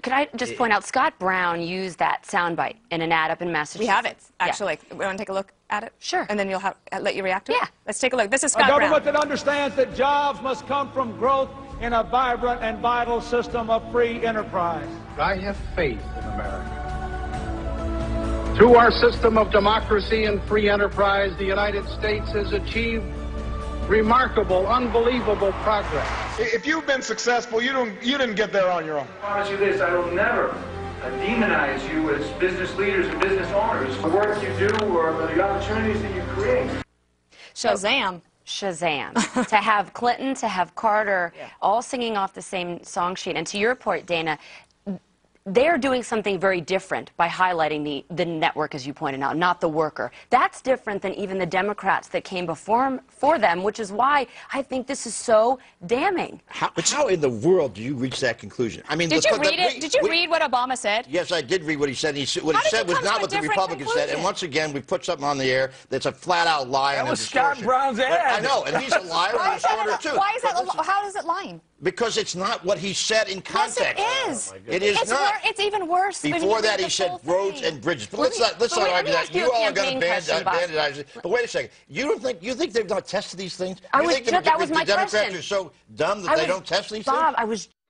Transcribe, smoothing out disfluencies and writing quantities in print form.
Could I just point out, Scott Brown used that soundbite in an ad up in Massachusetts. We have it, actually. Yeah. We want to take a look at it? Sure. And then you'll let you react to it? Yeah. Let's take a look. This is Scott Brown. A government Brown. that understands that jobs must come from growth in a vibrant and vital system of free enterprise. I have faith in America. Through our system of democracy and free enterprise, the United States has achieved remarkable, unbelievable progress. If you've been successful, you didn't get there on your own. I promise you this, I will never demonize you as business leaders and business owners. The work you do or the opportunities that you create. Shazam. Shazam. To have Clinton, to have Carter, all singing off the same song sheet. And to your point, Dana, they're doing something very different by highlighting the network, as you pointed out, not the worker. That's different than even the Democrats that came before them, which is why I think this is so damning. How in the world do you reach that conclusion? I mean, Did you read it? Did you read what Obama said? Yes, I did read what he said. What he said was not what the Republicans said. And once again, we put something on the air that's a flat-out lie. That was Scott Brown's ad. I know, and he's a liar and a distorter, too. Why is that? How is it lying? Because it's not what he said in context. Yes, it is. It is not. It's even worse. Before that, he said roads and bridges. But let's not argue that. You all are going to bandagize it. But wait a second. You think they've not tested these things? That was my The Democrats question. are so dumb that they don't test these things? Bob, I was